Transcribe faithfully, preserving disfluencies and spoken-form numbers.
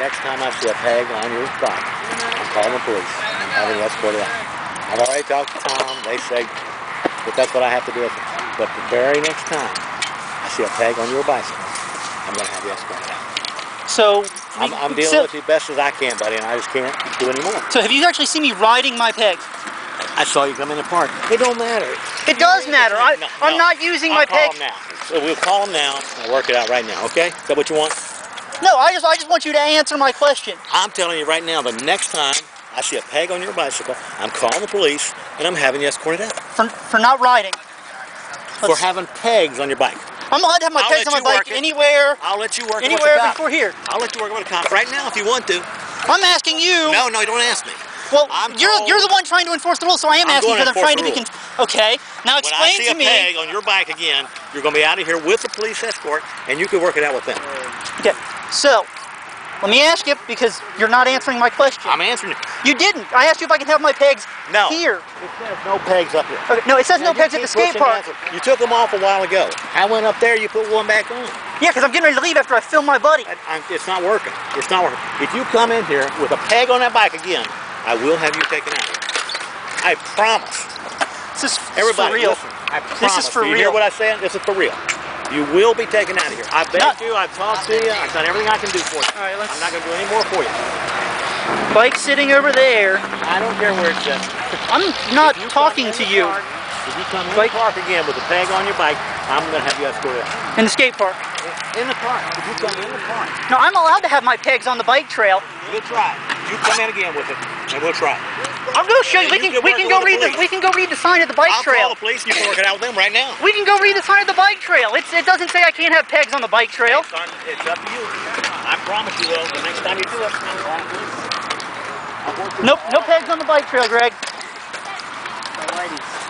next time I see a tag on your bike, I'm calling the police. I'm having you escorted out. I've already talked to Tom. They say that that's what I have to do with it. But the very next time I see a tag on your bicycle, I'm going to have you escorted out. So I'm, I'm dealing so, with you best as I can, buddy, and I just can't do any more. So have you actually seen me riding my pegs? I saw you come in the park. It don't matter. It does matter. I, no, I'm no. not using I'll my call pegs. them now. So we'll call them now and work it out right now, okay? Is that what you want? No, I just I just want you to answer my question. I'm telling you right now, the next time I see a peg on your bicycle, I'm calling the police and I'm having you escorted out. For, for not riding. For Let's, having pegs on your bike. I'm allowed to have my I'll pegs on my bike anywhere. I'll let you work anywhere with the cop. before here. I'll let you work with a cop right now if you want to. I'm asking you. No, no, you don't ask me. Well, I'm you're told, you're the one trying to enforce the rules, so I am I'm asking because I'm trying to be. Con okay, now explain to me. When I see a peg on your bike again, you're going to be out of here with the police escort, and you can work it out with them. Okay, so let me ask you because you're not answering my question. I'm answering you. You didn't. I asked you if I can have my pegs no. here. It says no pegs up here. Okay, no, it says now, no pegs at the skate park. You took them off a while ago. I went up there, you put one back on. Yeah, because I'm getting ready to leave after I film my buddy. I, I, it's not working. It's not working. If you come in here with a peg on that bike again, I will have you taken out of here. I promise. This is Everybody, for real. Listen, I promise. This is for Do you real. hear what I'm saying? This is for real. You will be taken out of here. I begged you. I've talked to you. I've done everything I can do for you. All right, let's... I'm not going to do any more for you. Bike sitting over there. I don't care where it's at. I'm not talking to you. Park, if you come in bike. the park again with a peg on your bike, I'm going to have you escorted out. In the skate park? In the park. If you come in the park. No, I'm allowed to have my pegs on the bike trail. We'll try. You come in again with it, and we'll try. I'm going to show you. We can, you can we can go read the, the we can go read the sign at the bike I'll trail. I'll call the police. And you can work it out with them right now. We can go read the sign at the bike trail. It's it doesn't say I can't have pegs on the bike trail. It's, on, it's up to you. I promise you will. The next time you do it, I'll call the police. Nope, no pegs on the bike trail, Greg. Alrighty.